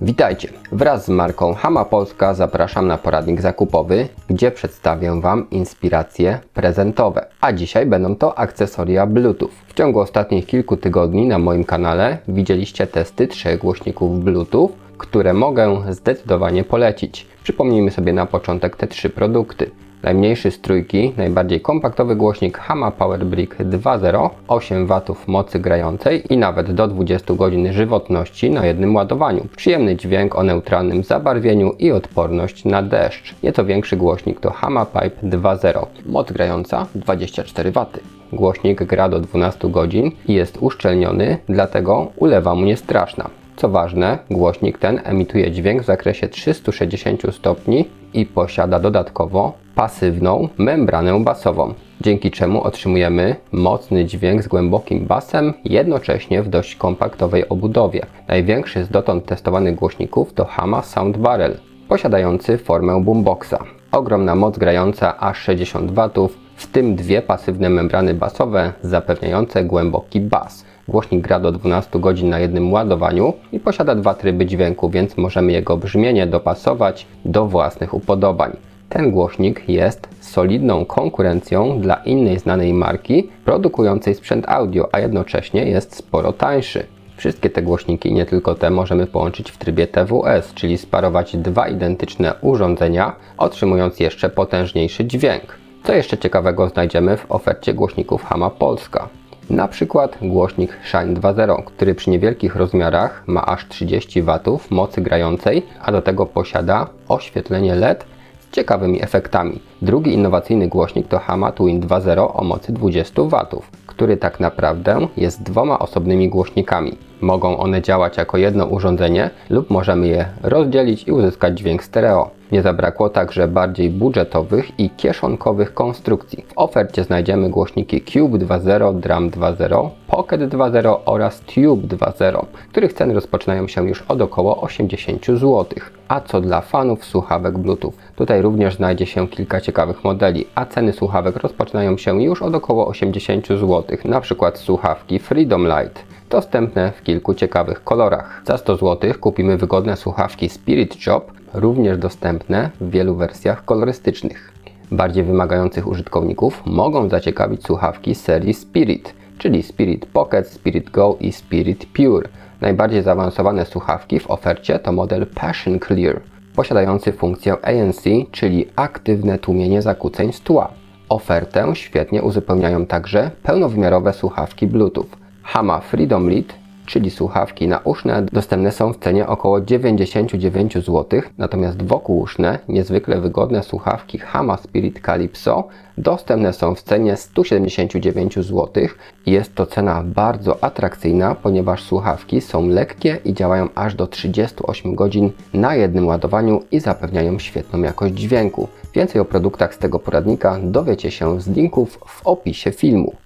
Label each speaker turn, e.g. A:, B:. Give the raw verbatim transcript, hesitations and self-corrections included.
A: Witajcie! Wraz z marką Hama Polska zapraszam na poradnik zakupowy, gdzie przedstawię Wam inspiracje prezentowe. A dzisiaj będą to akcesoria Bluetooth. W ciągu ostatnich kilku tygodni na moim kanale widzieliście testy trzech głośników Bluetooth, które mogę zdecydowanie polecić. Przypomnijmy sobie na początek te trzy produkty. Najmniejszy z trójki, najbardziej kompaktowy głośnik Hama Powerbrick dwa zero, osiem watów mocy grającej i nawet do dwudziestu godzin żywotności na jednym ładowaniu. Przyjemny dźwięk o neutralnym zabarwieniu i odporność na deszcz. Nieco większy głośnik to Hama Pipe dwa zero, moc grająca dwadzieścia cztery waty. Głośnik gra do dwunastu godzin i jest uszczelniony, dlatego ulewa mu nie straszna. Co ważne, głośnik ten emituje dźwięk w zakresie trzystu sześćdziesięciu stopni i posiada dodatkowo pasywną membranę basową, dzięki czemu otrzymujemy mocny dźwięk z głębokim basem, jednocześnie w dość kompaktowej obudowie. Największy z dotąd testowanych głośników to Hama Sound Barrel, posiadający formę boomboxa. Ogromna moc grająca aż sześćdziesiąt watów, w tym dwie pasywne membrany basowe zapewniające głęboki bas. Głośnik gra do dwunastu godzin na jednym ładowaniu i posiada dwa tryby dźwięku, więc możemy jego brzmienie dopasować do własnych upodobań. Ten głośnik jest solidną konkurencją dla innej znanej marki produkującej sprzęt audio, a jednocześnie jest sporo tańszy. Wszystkie te głośniki, nie tylko te, możemy połączyć w trybie T W S, czyli sparować dwa identyczne urządzenia, otrzymując jeszcze potężniejszy dźwięk. Co jeszcze ciekawego znajdziemy w ofercie głośników Hama Polska? Na przykład głośnik Shine dwa zero, który przy niewielkich rozmiarach ma aż trzydzieści watów mocy grającej, a do tego posiada oświetlenie L E D z ciekawymi efektami. Drugi innowacyjny głośnik to Hama Twin dwa zero o mocy dwudziestu watów, który tak naprawdę jest dwoma osobnymi głośnikami. Mogą one działać jako jedno urządzenie lub możemy je rozdzielić i uzyskać dźwięk stereo. Nie zabrakło także bardziej budżetowych i kieszonkowych konstrukcji. W ofercie znajdziemy głośniki Cube dwa zero, Drum dwa zero, Pocket dwa zero oraz Tube dwa zero, których ceny rozpoczynają się już od około osiemdziesięciu złotych. A co dla fanów słuchawek Bluetooth? Tutaj również znajdzie się kilka ciekawych modeli, a ceny słuchawek rozpoczynają się już od około osiemdziesięciu złotych, na przykład słuchawki Freedom Light, dostępne w kilku ciekawych kolorach. Za sto złotych kupimy wygodne słuchawki Spirit Job, również dostępne w wielu wersjach kolorystycznych. Bardziej wymagających użytkowników mogą zaciekawić słuchawki serii Spirit, czyli Spirit Pocket, Spirit Go i Spirit Pure. Najbardziej zaawansowane słuchawki w ofercie to model Passion Clear, posiadający funkcję A N C, czyli aktywne tłumienie zakłóceń z tła. Ofertę świetnie uzupełniają także pełnowymiarowe słuchawki Bluetooth. Hama Freedom Lead, czyli słuchawki nauszne, dostępne są w cenie około dziewięćdziesięciu dziewięciu złotych, natomiast wokółuszne, niezwykle wygodne słuchawki Hama Spirit Calypso dostępne są w cenie stu siedemdziesięciu dziewięciu złotych. Jest to cena bardzo atrakcyjna, ponieważ słuchawki są lekkie i działają aż do trzydziestu ośmiu godzin na jednym ładowaniu i zapewniają świetną jakość dźwięku. Więcej o produktach z tego poradnika dowiecie się z linków w opisie filmu.